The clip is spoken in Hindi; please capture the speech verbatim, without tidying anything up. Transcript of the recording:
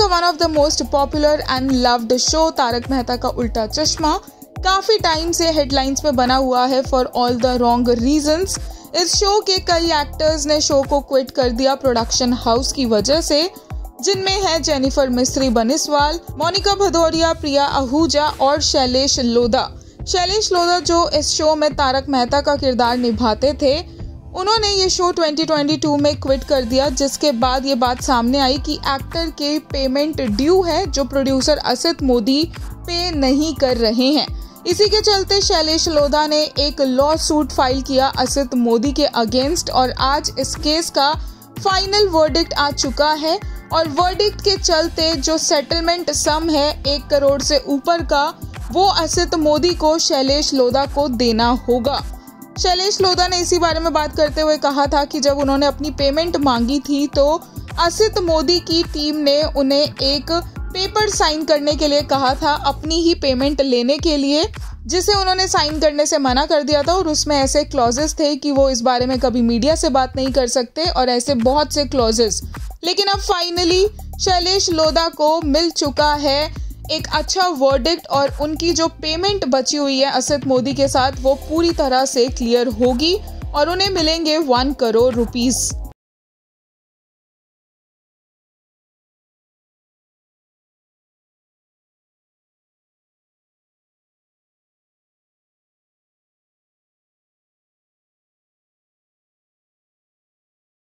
Also one of the most popular and loved show Tarak Mehta का उल्टा चश्मा काफी टाइम से हेडलाइंस में बना हुआ है for all the wrong reasons. इस शो के कई एक्टर्स ने शो को क्विट कर दिया प्रोडक्शन हाउस की वजह से, जिनमें है जेनिफर मिस्त्री बनिसवाल, मोनिका भदौरिया, प्रिया आहूजा और शैलेश लोधा। शैलेश लोधा जो इस शो में तारक मेहता का किरदार निभाते थे, उन्होंने ये शो ट्वेंटी ट्वेंटी टू में क्विट कर दिया, जिसके बाद ये बात सामने आई कि एक्टर के पेमेंट ड्यू है जो प्रोड्यूसर असित मोदी पे नहीं कर रहे हैं। इसी के चलते शैलेश लोधा ने एक लॉ सूट फाइल किया असित मोदी के अगेंस्ट और आज इस केस का फाइनल वर्डिक्ट आ चुका है और वर्डिक्ट के चलते जो सेटलमेंट सम है एक करोड़ से ऊपर का, वो असित मोदी को शैलेश लोधा को देना होगा। शैलेश लोधा ने इसी बारे में बात करते हुए कहा था कि जब उन्होंने अपनी पेमेंट मांगी थी तो असित मोदी की टीम ने उन्हें एक पेपर साइन करने के लिए कहा था अपनी ही पेमेंट लेने के लिए, जिसे उन्होंने साइन करने से मना कर दिया था और उसमें ऐसे क्लॉजेस थे कि वो इस बारे में कभी मीडिया से बात नहीं कर सकते और ऐसे बहुत से क्लॉजेस। लेकिन अब फाइनली शैलेश लोधा को मिल चुका है एक अच्छा वर्डिक्ट और उनकी जो पेमेंट बची हुई है असित मोदी के साथ वो पूरी तरह से क्लियर होगी और उन्हें मिलेंगे वन करोड़ रुपीस।